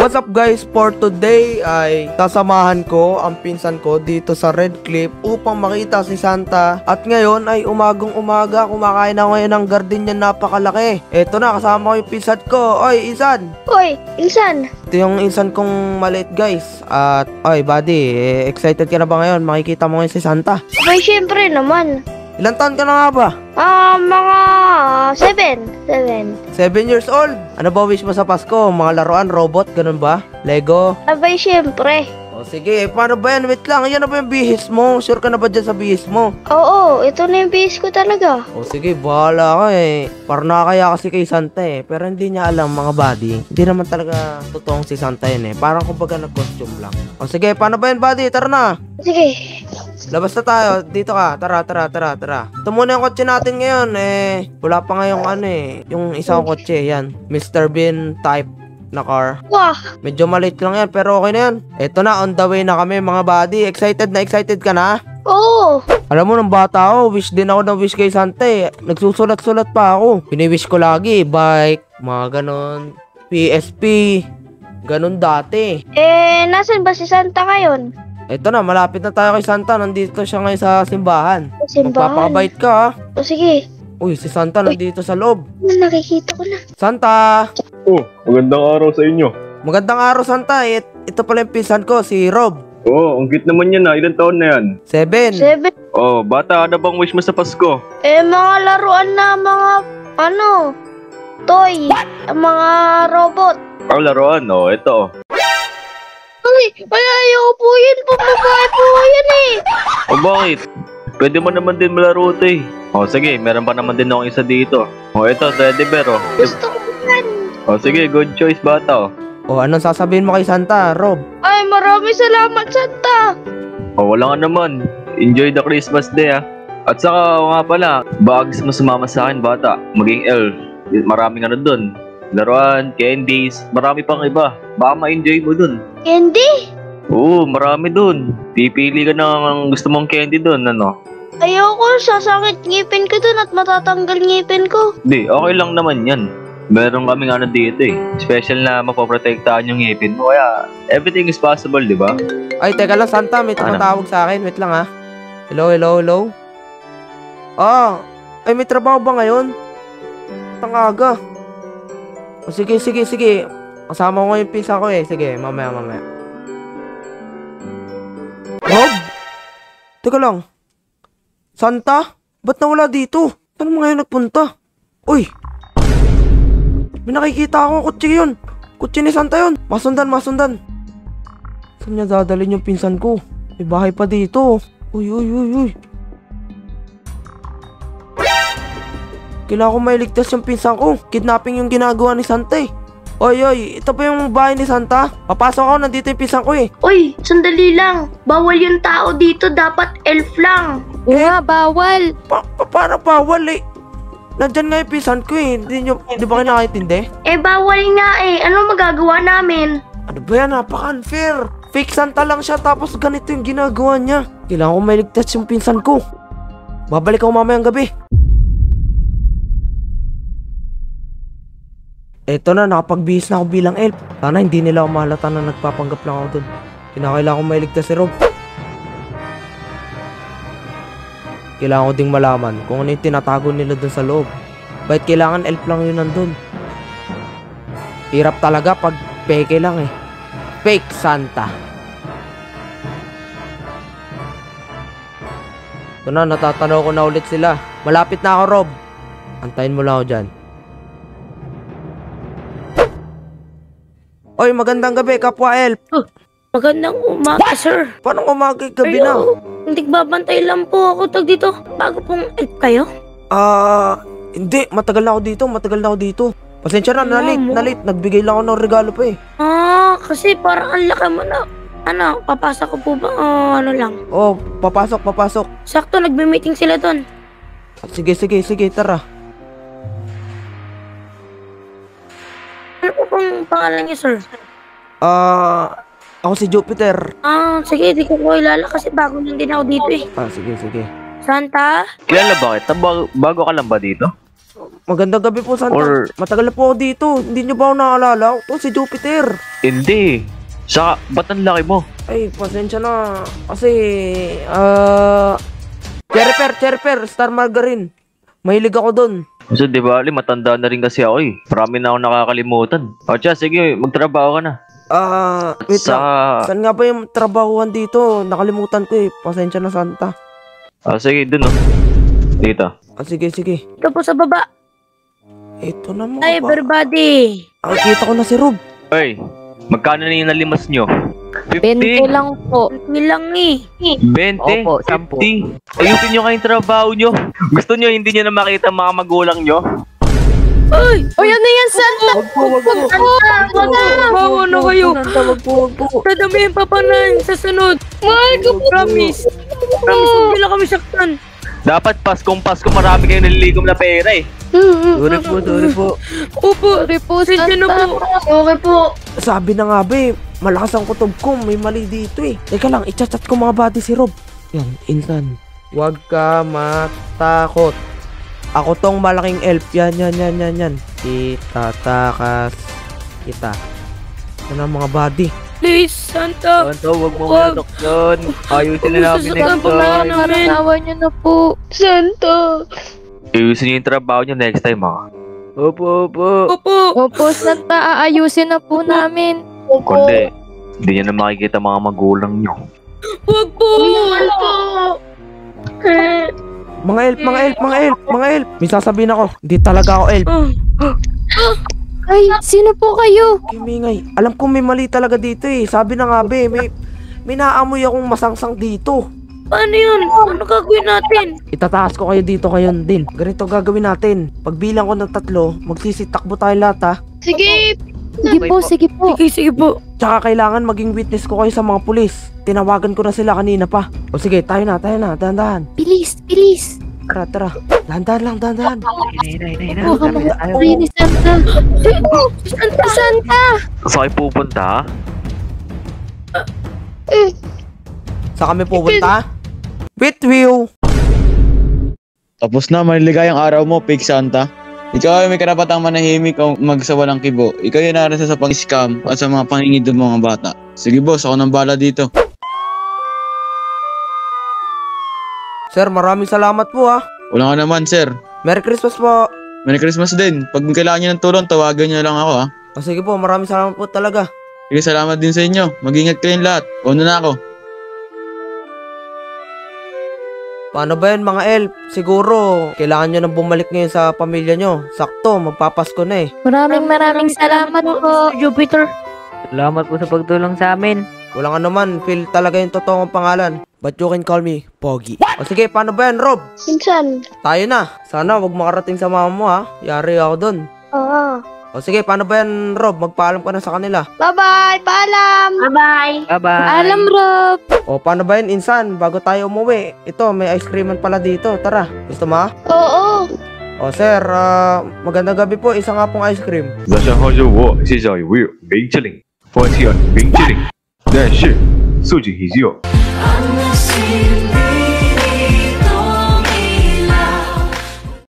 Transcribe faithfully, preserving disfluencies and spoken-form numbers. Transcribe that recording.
What's up guys, for today ay sasamahan ko ang pinsan ko dito sa Red Cliff upang makita si Santa. At ngayon ay umagang umaga, kumakain ako ngayon ng gardenia napakalaki. Eto na, kasama ko yung pinsan ko. Oy, Insan! Oy, Insan! Ito yung Insan kong maliit guys. At oy buddy, eh, excited ka na ba ngayon? Makikita mo ngayon si Santa. Ay, syempre naman. Ilan taon ka na nga ba? Ah, uh, mga seven. Seven. Seven years old. Ano ba wish mo sa Pasko? Mga laruan, robot, ganun ba? Lego? Abay, syempre. O sige, paano ba yan? Wait lang, yan na ba yung bihis mo? Sure ka na ba dyan sa bihis mo? Oo, ito na yung bihis ko talaga. O sige, bahala ka eh. Parang nakakaya kasi kay Santa eh. Pero hindi niya alam mga buddy. Hindi naman talaga totoong si Santa yun eh. Parang kumbaga nag-costume lang. O sige, paano ba yan buddy? Tara na. Sige. Labas na tayo. Dito ka. Tara, tara, tara, tara. Ito muna yung kotse natin ngayon eh. Wala pa nga yung ano eh. Yung isang kotse. Yan. mister Bean type na car. Wah! Medyo maliit lang yan, pero okay na yan. Eto na, on the way na kami mga buddy. Excited na excited ka na? Oo! Alam mo, ng bata ako, wish din ako ng wish kay Santa eh. Nagsusulat-sulat pa ako. Pini-wish ko lagi, bike, mga ganon, P S P, ganon dati. Eh, nasan ba si Santa ngayon? Eto na, malapit na tayo kay Santa. Nandito siya ngayon sa simbahan. Simbahan? Magpapakabait ka ha. O sige. Uy, si Santa nandito sa loob. Nakikita ko na. Santa! Oh, magandang araw sa inyo. Magandang araw, Santa. It, ito pala yung pinsan ko, si Rob. Oh, ang cute naman yan ah. Ilan taon na yan? Seven. Seven. Oh, bata, ano bang wish mo sa Pasko? Eh, mga laruan na mga, ano, toy. Mga robot. Oh, laruan. Oh, ito. Ay, ay, ayoko po yan. Pamabahay po yan eh. Oh, bakit? Pwede mo naman din malaro ito eh. Oh, sige, meron pa naman din akong isa dito. Oh, ito, teddy bear oh. Gusto ko yan. Oh, sige, good choice bata oh. O, anong sasabihin mo kay Santa, Rob? Ay, maraming salamat, Santa. Oh, wala nga naman. Enjoy the Christmas day ah. At saka, oh, nga pala, baka gusto mo sumama sa akin bata. Maging elf. Maraming ano dun. Laruan, candies, marami pang iba. Baka ma-enjoy mo dun. Candy? Oo, marami dun. Pipili ka ng gusto mong candy dun, ano? Ayoko, sasakit ngipin ko dun at matatanggal ngipin ko. Di, okay lang naman yan. Meron kaming ano dito eh. Special na mapoprotektahan yung ngipin mo. Kaya, everything is possible, di ba? Ay, teka lang, Santa. May tumatawag sa akin. Wait lang, ha. Hello, hello, hello. Ah, ay, may trabaho ba ngayon? Tangaga. O, sige, sige, sige. Kasama ko yung pisa ko eh. Sige, mamaya, mamaya. Rob? Teka lang. Santa? Ba't nawala dito? Saan mo ngayon nagpunta? Uy! May nakikita ako, kutsi yun. Kutsi ni Santa yun. Masundan, masundan. Saan niya dadalhin yung pinsan ko? May bahay pa dito. Uy, uy, uy, uy. Kailangan ko mailigtas yung pinsan ko. Kidnapping yung ginagawa ni Santa eh. Oy, oy, ito pa yung bahay ni Santa. Papasok ako, nandito yung pinsan ko eh. Uy, sandali lang. Bawal yung tao dito, dapat elf lang. Eh, nga, bawal. Pa pa paano bawal eh? Nandyan nga yung pinsan ko eh. Hindi nyo, di ba kayo nakakaintindi? Eh, bawal nga eh. Ano magagawa namin? Ano ba yan? Napaka-unfair. Fake Santa lang siya tapos ganito yung ginagawa niya. Kailangan ko mailigtas yung pinsan ko. Babalik ako mamayang gabi. Eto na, nakapagbihis na ako bilang elf. Sana hindi nila ako mahalata na nagpapanggap lang ako dun. Kinakailangan ko mailigtas si Rob. Kailangan ko ding malaman kung ano yung tinatago nila dun sa loob. Bakit kailangan elf lang yun nandun? Hirap talaga pag peke lang eh. Fake Santa. Ito na, natatanaw ko na ulit sila. Malapit na ako, Rob. Antayin mo lang ako dyan. Oy, magandang gabi, kapwa elf. Oh, magandang umaga, sir. Paano umaga gabi na? Hindi babantay lang po ako tag dito. Bago pong elf kayo? Ah, uh, hindi. Matagal na ako dito, matagal na ako dito. Pasensya na, nalit, nalit. Nagbigay lang ako ng regalo pa eh. Ah, kasi parang ang laki mo na. Ano, papasok ko po ba? Oh, ano lang. Oh, papasok, papasok. Sakto, nagme-meeting sila doon. Sige, sige, sige, tara. Ano po pong pangalan niyo, sir? Ah, uh, ako si Jupiter. Ah, sige, di ko ko ilala kasi bago lang din ako dito eh. Ah, sige, sige. Santa? Kilala ba kita? Bago, bago ka lang ba dito? Magandang gabi po, Santa. Or- Matagal na po ako dito. Hindi niyo ba ako naalala? Ito si Jupiter. Hindi. Saka, ba't ang laki mo? Ay, pasensya na. Kasi, ah... Cherryper, Cherryper, Star Margarine. Mahilig ako dun. Kasi di ba, Ali, matanda na rin kasi ako eh. Marami na ako nakakalimutan. O tiya, sige, magtrabaho ka na. Ah, wait Sa... lang. Saan nga ba yung trabahuan dito? Nakalimutan ko eh. Pasensya na, Santa. Ah, sige, dun oh. Dito. Ah, sige, sige. Ito po sa baba. Ito na mo. Hi, everybody. Ay, kita ko na si Rob. Ay, magkano na yung nalimas nyo? Bente fifty? lang po. Nilang eh. twenty? Opo, sampu. fifty? Ayusin nyo kayong trabaho nyo. Gusto nyo hindi nyo na makita mga magulang nyo? Ay! O yan na yan, Santa! Wag po, wag po. Wag na! Bawa na kayo! Santa, wag po, wag po. Dadamihin pa pa na sa sunod. Mahal ko po. Promise. Promise, hindi lang kami saktan. Dapat Paskong Pasko marami kayong naliligom na pera eh. Sorry po, sorry po. Opo. Sorry po, Pasensya na Santa. po. Okay po. Sabi na nga ba eh, malakas ang kutob ko. May mali dito eh. Teka lang, i-chat ko mga body si Rob. Yan, insan. Huwag ka matakot. Ako tong malaking elf. Yan, yan, yan, yan, yan. Itatakas kita. Yan ang mga body. Please, Santa. Santo, wag mo Wag. matok doon. Ayusin na namin Sasaktan next po na time. namin. Awa niyo na po. Santa. Ayusin nyo yung trabaho nyo next time ah. Opo, opo. Opo. Opo, Santa. Aayusin na po namin. Opo. Kundi, hindi nyo na makikita mga magulang nyo. Wag po. Wag po. Eh, Mga elf, mga elf, mga elf, mga elf. May sasabihin ako, hindi talaga ako elf. Ah, Ay, sino po kayo? Kimingay. Alam ko may mali talaga dito eh. Sabi na nga be, may, may naamoy akong masangsang dito. paano yun? Ano gagawin natin? Itataas ko kayo dito ngayon din. Ganito gagawin natin. Pagbilang ko ng tatlo, magsisitakbo tayo lahat ha. Sige. Sige po, sige po. Sige, sige po. Tsaka kailangan maging witness ko kayo sa mga pulis. Tinawagan ko na sila kanina pa. O sige, tayo na, tayo na. Dahan-dahan. Bilis, bilis. Tara, tara. Dahan-dahan lang, dahan-dahan. Oh, Ay, ni Santa. Santa, Santa. Saan kayo pupunta? Saan kami pupunta? With you. Tapos na, maliligayang araw mo, Pig Santa. Ikaw ay may karapatang manahimik o magsawa ng kibo. Ikaw ay narasa sa pang-scam at sa mga pangingid ng mga bata. Sige boss, ako nang bala dito. Sir, maraming salamat po ha. Wala nga naman, sir. Merry Christmas po. Merry Christmas din. Pag kailangan nyo ng tulong, tawagan nyo lang ako, ha. O sige po, maraming salamat po talaga. Sige, salamat din sa inyo. Mag-ingat kayong lahat. Una na ako. Paano ba yan mga elf? Siguro, kailangan nyo nang bumalik ngayon sa pamilya nyo. Sakto, magpapasko na eh. Maraming maraming salamat po. Mister Jupiter. Salamat po sa pagtulong sa amin. Walang ano man, feel talaga yung totoong pangalan. But you can call me Pogi. O sige, paano ba yan, Rob? Minsan. Tayo na. Sana wag makarating sa mama mo ha. Yari ako dun. Oo. O sige, paano ba yan, Rob? Magpaalam ka na sa kanila. Bye-bye. Paalam. Bye-bye. Bye-bye. Alam, Rob. O paano ba yan, Insan? Bago tayo umuwi. Ito, may ice creaman pala dito. Tara, gusto mo ha? Oo. O sir, ah, magandang gabi po. Isa nga pong ice cream. 早上好，我是小鱼，冰淇淋，欢喜啊，冰淇淋，但是素质依旧。 I'm not seeing